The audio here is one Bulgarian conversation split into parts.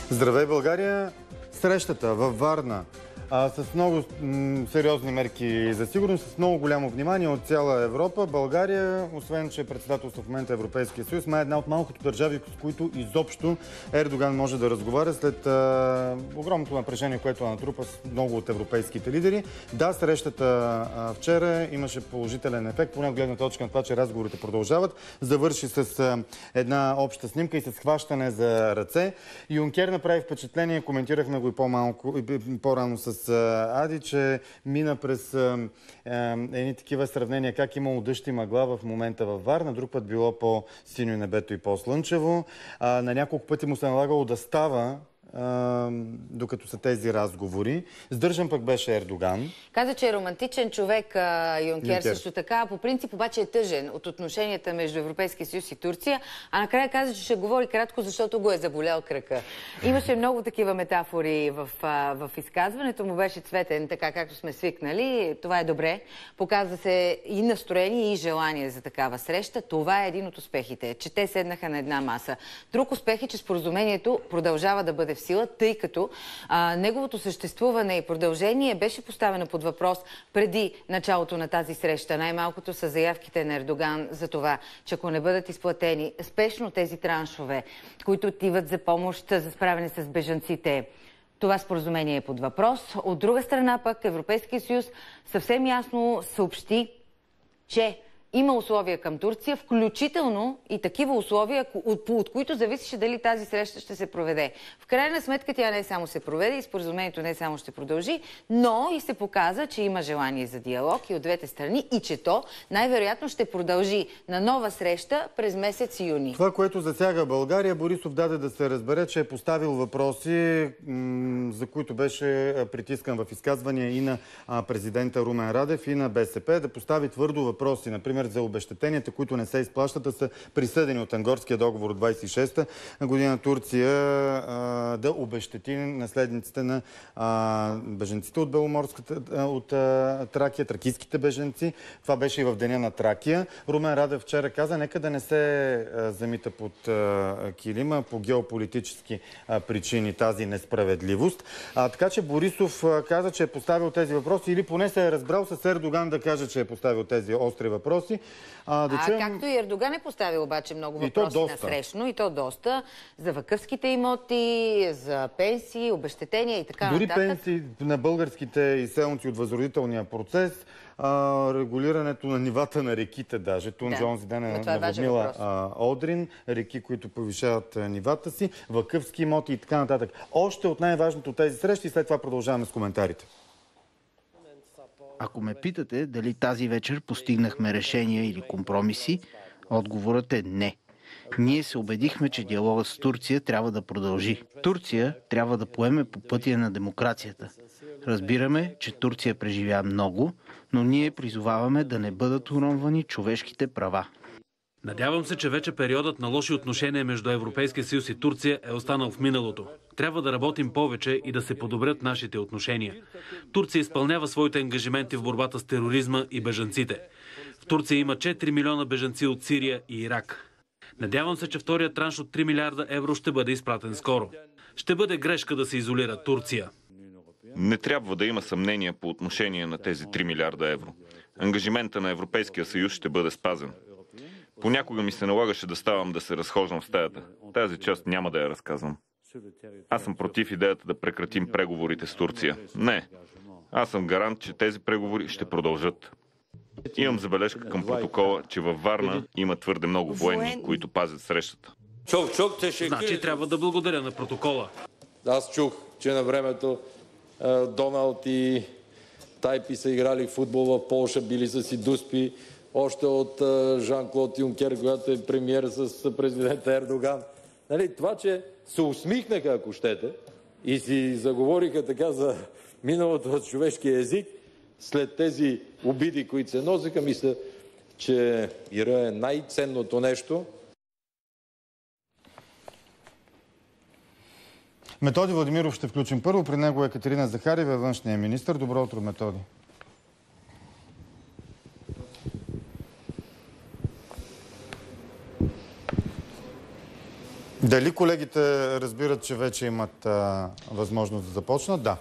Здравей, България! Срещата във Варна с много сериозни мерки за сигурност, с много голямо внимание от цяла Европа. България, освен че председателство в момента Европейския съюз, е една от малкото държави, с които изобщо Ердоган може да разговаря след огромното напрежение, което натрупа с много от европейските лидери. Да, срещата вчера имаше положителен ефект, поне от гледна точка на това, че разговорите продължават. Завърши с една обща снимка и с хващане за ръце. Юнкер направи впечатление, коментирахме го и по-рано с Ади, че мина през едни такива сравнения, как имало дъжд и мъгла в момента във Варна, друг път било по-синьо небето и по-слънчево. На няколко пъти му се налагало да става, докато са тези разговори. Сдържан пък беше Ердоган. Каза, че е романтичен човек Юнкер също така. По принцип обаче е тъжен от отношенията между Европейския съюз и Турция. А накрая каза, че ще говори кратко, защото го е заболял кръка. Имаше много такива метафори в изказването. Му беше цветен, така както сме свикнали. Това е добре. Показва се и настроение, и желание за такава среща. Това е един от успехите, че те седнаха на една маса. Друг успех е, че споразумението продължава да бъде в сила, тъй като неговото съществуване и продължение беше поставено под въпрос преди началото на тази среща. Най-малкото са заявките на Ердоган за това, че ако не бъдат изплатени спешно тези траншове, които отиват за помощ за справяне с бежанците, това споразумение е под въпрос. От друга страна пък Европейския съюз съвсем ясно съобщи, че има условия към Турция, включително и такива условия, от които зависеше дали тази среща ще се проведе. В крайна сметка тя не само се проведе и споразумението не само ще продължи, но и се показа, че има желание за диалог и от двете страни и че то най-вероятно ще продължи на нова среща през месец юни. Това, което засяга България, Борисов даде да се разбере, че е поставил въпроси, за които беше притискан в изказвания и на президента Румен Радев, и на БСП, да постави твърдо въпроси, например за обезщетенията, които не се изплащат, са присъдени от Ангорския договор от 26-та година Турция да обезщети наследниците на беженците от от Тракия, тракийските беженци. Това беше и в деня на Тракия. Румен Радев вчера каза, нека да не се замита под килима по геополитически причини тази несправедливост. Така че Борисов каза, че е поставил тези въпроси или поне се е разбрал с Ердоган да каже, че е поставил тези остри въпроси. Както и Ердоган е поставил обаче много въпроси насрещно, и то доста, за вакъфските имоти, за пенсии, обезщетения и така нататък. Дори пенсии на българските изселници от възродителния процес, регулирането на нивата на реките даже. Тунджа онзи ден е наводнила Одрин, реки, които повишават нивата си, вакъфски имоти и така нататък. Още от най-важното от тези срещи и след това продължаваме с коментарите. Ако ме питате дали тази вечер постигнахме решения или компромиси, отговорът е не. Ние се убедихме, че диалогът с Турция трябва да продължи. Турция трябва да поеме по пътя на демокрацията. Разбираме, че Турция преживя много, но ние призоваваме да не бъдат уронвани човешките права. Надявам се, че вече периодът на лоши отношения между Европейския съюз и Турция е останал в миналото. Трябва да работим повече и да се подобрят нашите отношения. Турция изпълнява своите ангажименти в борбата с тероризма и бежанците. В Турция има 4 милиона бежанци от Сирия и Ирак. Надявам се, че вторият транш от 3 милиарда евро ще бъде изпратен скоро. Ще бъде грешка да се изолира Турция. Не трябва да има съмнение по отношение на тези 3 милиарда евро. Ангажимента на Европейския съюз ще бъде спазен. Понякога ми се налагаше да ставам да се разхождам в стаята. Тази част няма да я разказвам. Аз съм против идеята да прекратим преговорите с Турция. Не. Аз съм гарант, че тези преговори ще продължат. Имам забележка към протокола, че във Варна има твърде много военни, които пазят срещата. Значи трябва да благодаря на протокола. Аз чух, че на времето Доналд и Тайпи са играли футбол в Полша, били са си дуспи. Още от Жан-Клод Юнкер, когато е премиер с президента Ердоган. Това, че се усмихнаха, ако щете, и си заговориха така за миналото от човешкия език, след тези обиди, които се носиха, мисля, че мира е най-ценното нещо. Методи Владимиров ще включим първо. При него е Екатерина Захариева, външния министър. Добро утро, Методи. Дали колегите разбират, че вече имат възможност да започнат? Да.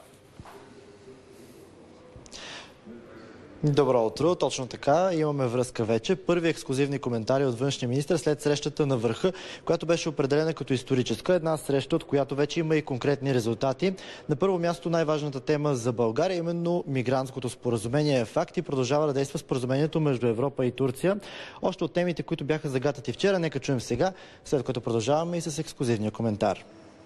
Добро утро, точно така. Имаме връзка вече. Първи ексклузивни коментари от външния министър след срещата на върха, която беше определена като историческа. Една среща, от която вече има и конкретни резултати. На първо място най-важната тема за България, именно мигрантското споразумение е факт и продължава да действа споразумението между Европа и Турция. Още от темите, които бяха загатати вчера, нека чуем сега, след като продължаваме и с ексклузивния коментар.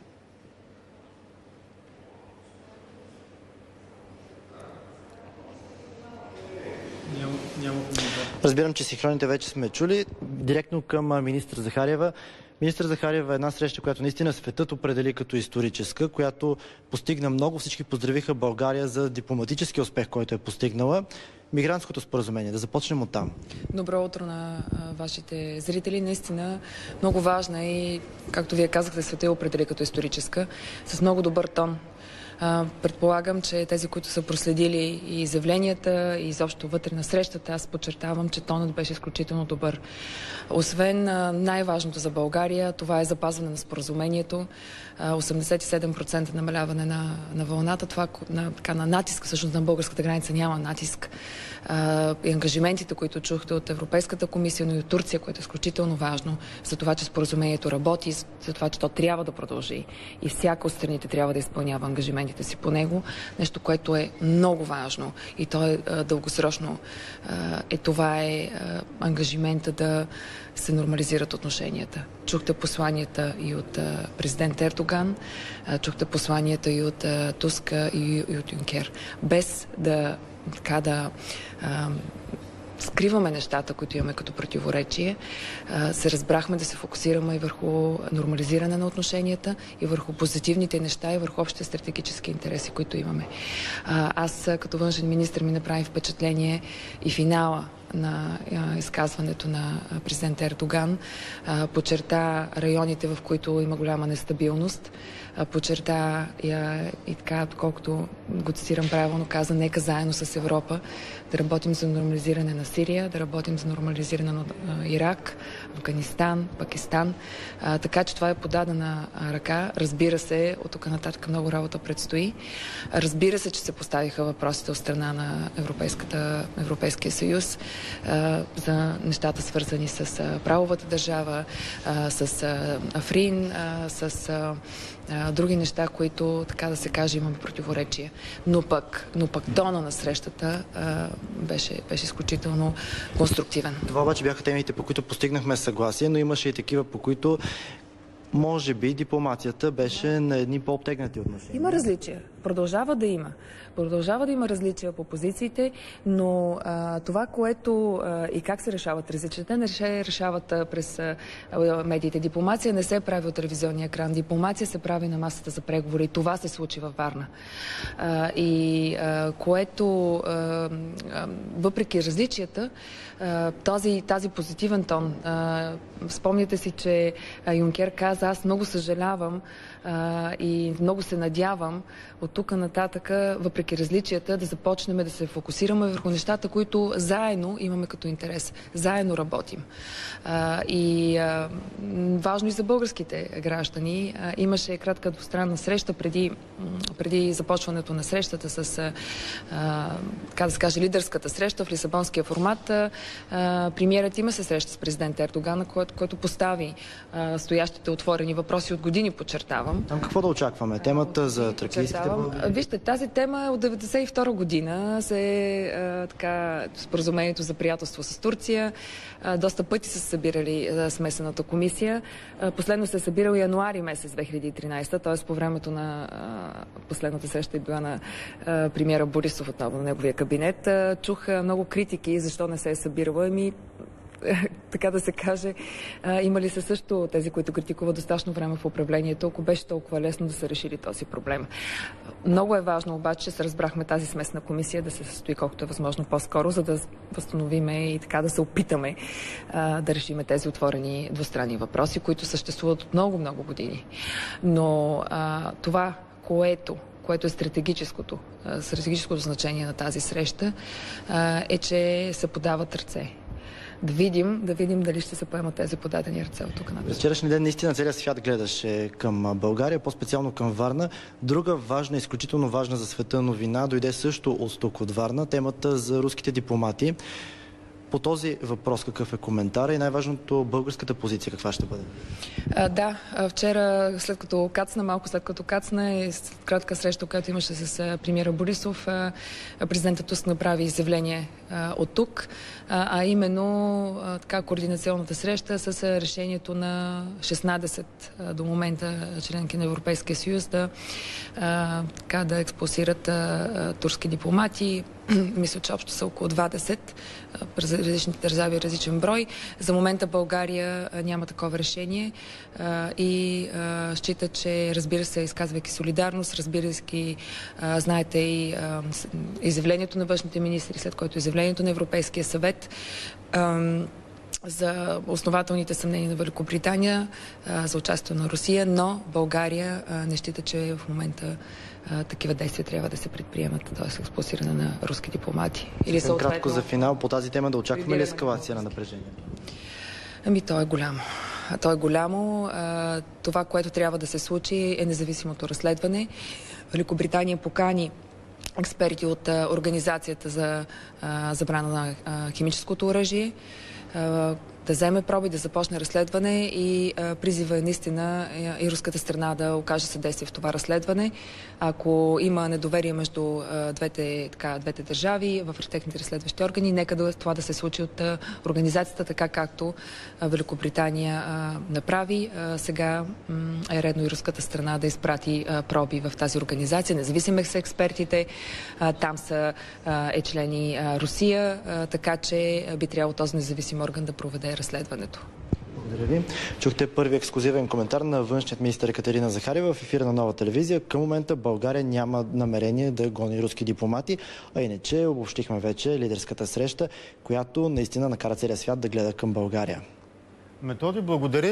Разбирам, че синхроните вече сме чули. Директно към министър Захариева. Министър Захариева, една среща, която наистина светът определи като историческа, която постигна много. Всички поздравиха България за дипломатически успех, който е постигнала. Мигрантското споразумение. Да започнем от там. Добро утро на вашите зрители. Наистина много важна и, както вие казахте, света я определи като историческа, с много добър тон. Предполагам, че тези, които са проследили и изявленията, и изобщо вътре на срещата, аз подчертавам, че тонът беше изключително добър. Освен най-важното за България, това е запазване на споразумението, 87% намаляване на вълната, това на натиск, всъщност на българската граница няма натиск. И ангажиментите, които чухте от Европейската комисия, но и от Турция, което е изключително важно, за това, че споразумението работи, за това, че то трябва да продължи и всяка от страните трябва да изпълнява ангажиментите си по него. Нещо, което е много важно и то е дългосрочно. Това е ангажимента да се нормализират отношенията. Чухте посланията и от президент Ердоган, чухте посланията и от Туска и от Юнкер. Без да скриваме нещата, които имаме като противоречие, се разбрахме да се фокусираме и върху нормализиране на отношенията, и върху позитивните неща, и върху общите стратегически интереси, които имаме. Аз като външен министър ми направи впечатление и финала на изказването на президент Ердоган, подчерта районите, в които има голяма нестабилност, подчерта и така, колкото го цитирам правилно, каза: нека заедно с Европа да работим за нормализиране на Сирия, да работим за нормализиране на Ирак, Афганистан, Пакистан. Така че това е подадена ръка. Разбира се, от тук нататък много работа предстои. Разбира се, че се поставиха въпросите от страна на Европейския съюз за нещата, свързани с правовата държава, с Африн, с други неща, които, така да се каже, имаме противоречие. Но пък тона на срещата беше изключително конструктивен. Това обаче бяха темите, по които постигнахме съгласие, но имаше и такива, по които може би дипломацията беше на едни по-обтегнати отношения. Има различия. Продължава да има. Продължава да има различия по позициите, но това, което и как се решават различията, не се решават през медиите. Дипломация не се прави от телевизионния екран. Дипломация се прави на масата за преговори. И това се случи във Варна. Което, въпреки различията, този позитивен тон. Спомняте си, че Юнкер каза: аз много съжалявам и много се надявам от тук нататък, въпреки различията, да започнем да се фокусираме върху нещата, които заедно имаме като интерес. Заедно работим. Важно и за българските граждани. Имаше кратка двустранна среща преди започването на срещата с, така да се каже, лидерската среща в Лисабонския формат. Премиерът има се среща с президент Ердоган, който постави стоящите отворени въпроси от години, подчертавам. Там какво да очакваме? Темата за тракийските българи? Вижте, тази тема е от 1992 година. Споразумението за приятелство с Турция. Доста пъти са събирали смесената комисия. Последно се е събирал януари месец 2013, т.е. по времето на последната среща е била на премиера Борисов, отново на неговия кабинет. Чух много критики защо не се е събирала. Така да се каже, имали са също тези, които критикуват достатъчно време в управлението, ако беше толкова лесно да са решили този проблем. Много е важно обаче, че се разбрахме тази смесна комисия да се състои колкото е възможно по-скоро, за да възстановиме и така да се опитаме да решиме тези отворени двустранни въпроси, които съществуват от много години. Но това, което е стратегическото значение на тази среща, е, че се подават ръце. да видим дали ще се поемат тези подадени ръце от тук нататък. Вчерашния ден наистина целият свят гледаше към България, по-специално към Варна. Друга важна, изключително важна за света новина дойде също от тук, от Варна, темата за руските дипломати. По този въпрос какъв е коментар и най-важното българската позиция каква ще бъде? Да, вчера малко след като кацна и кратка среща, която имаше с премиера Борисов, президентът Туск направи изявление от тук, а именно координационната среща с решението на 16 до момента членки на Европейския съюз да експулсират турски дипломати. Мисля, че общо са около 20 през различните държави, различен брой. За момента България няма такова решение и счита, че, разбира се, изказвайки солидарност, разбирайки, знаете и изявлението на външните министри, след което изявлението на Европейския съвет, за основателните съмнения на Великобритания, за участието на Русия, но България не счита, че в момента такива действия трябва да се предприемат, т.е. експулсиране на руски дипломати. Или съответно... Кратко за финал, по тази тема да очакваме ли ескалация на напрежението? То е голямо. То е голямо. Това, което трябва да се случи, е независимото разследване. Великобритания покани експерти от Организацията за забрана на химическото оръжие да вземе проби, да започне разследване и призива е наистина и руската страна да окаже съдействие в това разследване. Ако има недоверие между двете държави в техните разследващи органи, нека това да се случи от организацията, така както Великобритания направи. Сега е редно и руската страна да изпрати проби в тази организация. Независими са експертите, там е члени Русия, така че би трябвало този независим орган да проведе разследването. Благодаря ви. Чухте първи ексклузивен коментар на външният министър Екатерина Захариева в ефира на Нова телевизия. Към момента България няма намерение да гони руски дипломати, а иначе обобщихме вече лидерската среща, която наистина накара целия свят да гледа към България. Методи, благодаря.